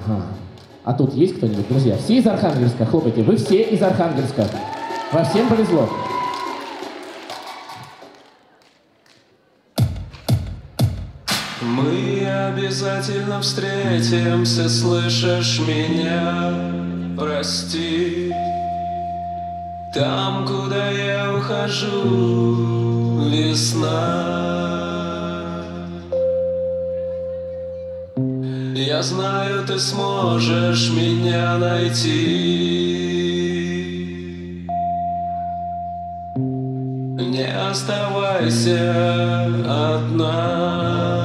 Ага. А тут есть кто-нибудь, друзья? Все из Архангельска? Хлопайте. Вы все из Архангельска. Вам всем повезло. Мы обязательно встретимся, слышишь меня? Прости. Там, куда я ухожу, весна. Я знаю, ты сможешь меня найти. Не оставайся одна.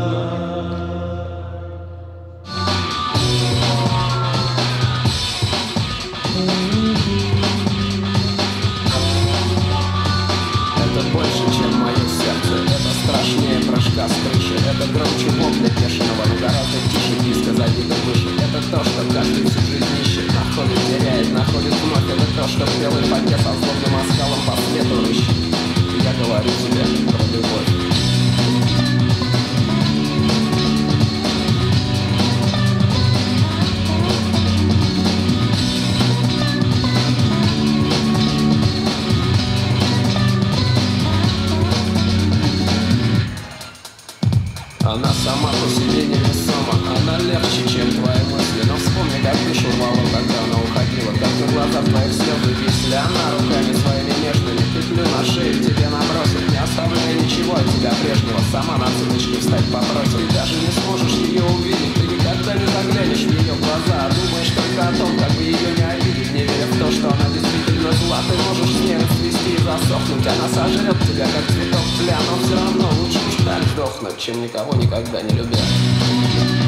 Это больше, чем мое сердце. Это страшнее прыжка с крыши. Это громче вопля бешеного, но гораздо тише диска забита выше. Это то, что каждый всю жизнь ищет. Находит, теряет, находит вновь. Это то, что в белой фольге со злобным оскалом по свету рыщет. Я говорю тебе про любовь. Она сама по себе невесома, она легче, чем твои мысли. Но вспомни, как ты шурвала, когда она уходила, как на глазах твоих слезы висли. Она руками своими нежными петлю на шею тебе набросит, не оставляя ничего от тебя прежнего. Сама на цыпочки встать попросит. Ты даже не сможешь ее увидеть, ты никогда не заглянешь в ее глаза, а думаешь только о том, как бы ее не обидеть, не веря в то, что она действительно зла. Ты можешь с ней расцвести и засохнуть, она сожрет тебя, как цветок тля, но все равно лучше уж так сдохнуть, чем никого никогда не любя.